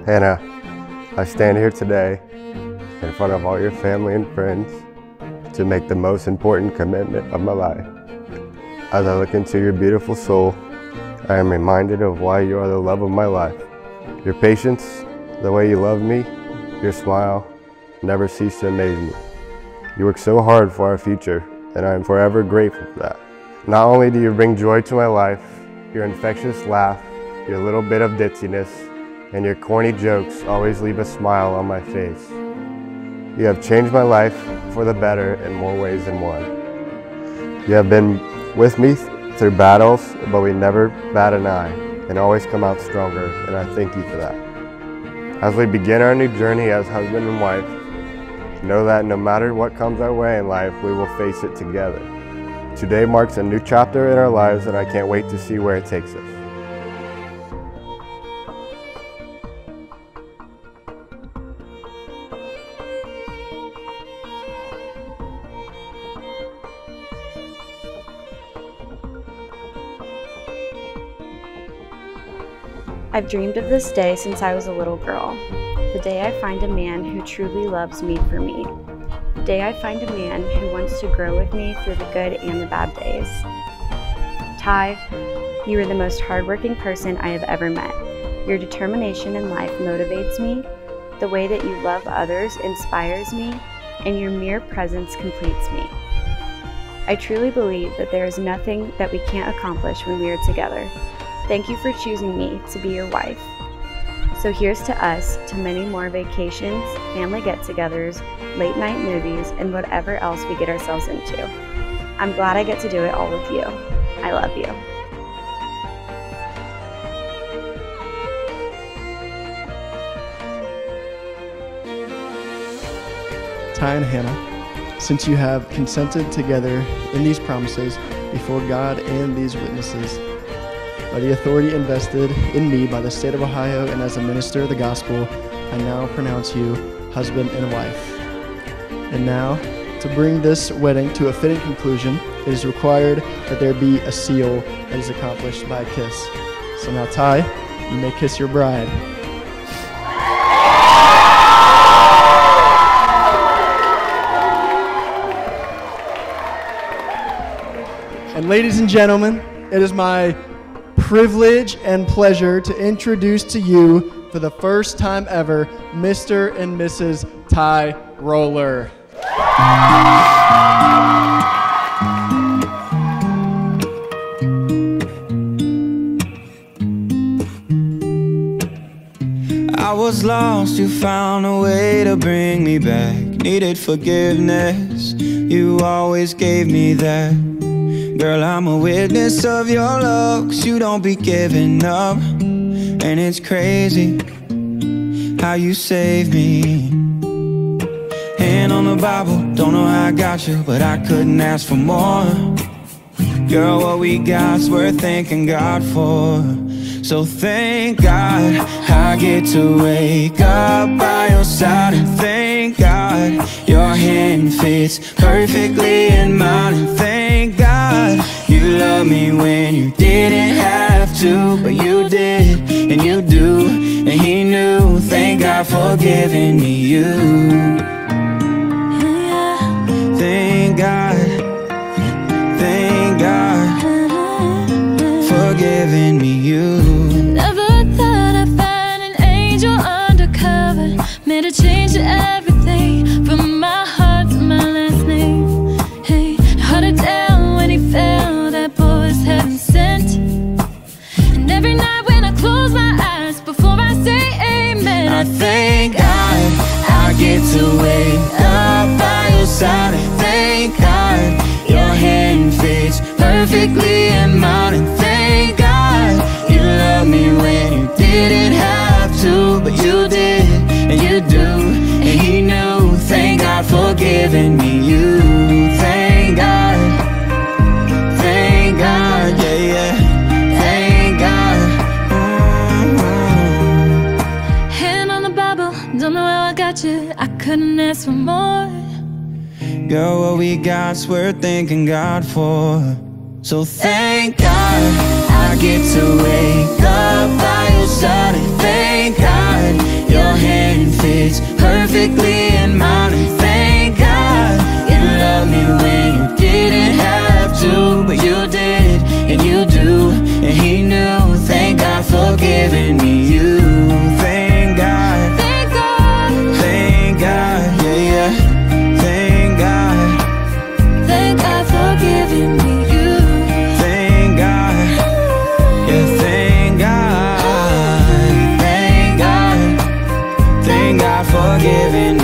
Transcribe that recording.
Hannah, I stand here today in front of all your family and friends to make the most important commitment of my life. As I look into your beautiful soul, I am reminded of why you are the love of my life. Your patience, the way you love me, your smile, never cease to amaze me. You work so hard for our future, and I am forever grateful for that. Not only do you bring joy to my life, your infectious laugh, your little bit of ditziness, and your corny jokes always leave a smile on my face. You have changed my life for the better in more ways than one. You have been with me through battles, but we never bat an eye and always come out stronger, and I thank you for that. As we begin our new journey as husband and wife, know that no matter what comes our way in life, we will face it together. Today marks a new chapter in our lives, and I can't wait to see where it takes us. I've dreamed of this day since I was a little girl. The day I find a man who truly loves me for me. The day I find a man who wants to grow with me through the good and the bad days. Ty, you are the most hardworking person I have ever met. Your determination in life motivates me. The way that you love others inspires me, and your mere presence completes me. I truly believe that there is nothing that we can't accomplish when we are together. Thank you for choosing me to be your wife. So here's to us, to many more vacations, family get-togethers, late night movies, and whatever else we get ourselves into. I'm glad I get to do it all with you. I love you. Ty and Hannah, since you have consented together in these promises before God and these witnesses, by the authority invested in me by the state of Ohio and as a minister of the gospel, I now pronounce you husband and wife. And now, to bring this wedding to a fitting conclusion, it is required that there be a seal that is accomplished by a kiss. So now, Ty, you may kiss your bride. And ladies and gentlemen, it is my privilege and pleasure to introduce to you, for the first time ever, Mr. and Mrs. Ty Roller. I was lost, you found a way to bring me back. Needed forgiveness, you always gave me that. Girl, I'm a witness of your love, 'cause you don't be giving up. And it's crazy how you saved me. Hand on the Bible, don't know how I got you, but I couldn't ask for more. Girl, what we got's worth thanking God for. So thank God I get to wake up by your side. And thank God your hand fits perfectly in mine. And thank God you love me when you didn't have to, but you did, and you do, and he knew. Thank God for giving me you. Thank God, thank God for giving me you. Never thought I'd find an angel undercover, made a change to everything, from my heart to my last name. Hey, held it down when he fell, that boy was heaven sent. And every night when I close my eyes, before I say amen, I thank God I get to wake up by your side. And thank God your hand fits perfectly in mine. And thank God you love me when you didn't have to, but you did, and you do, and he knew. Thank God for giving me you. Thank God, yeah, yeah. Thank God. hand on the Bible, don't know how I got you, I couldn't ask for more. Girl, what we got's worth thanking God for. So thank God I get to wake up by your side. And thank God forgiving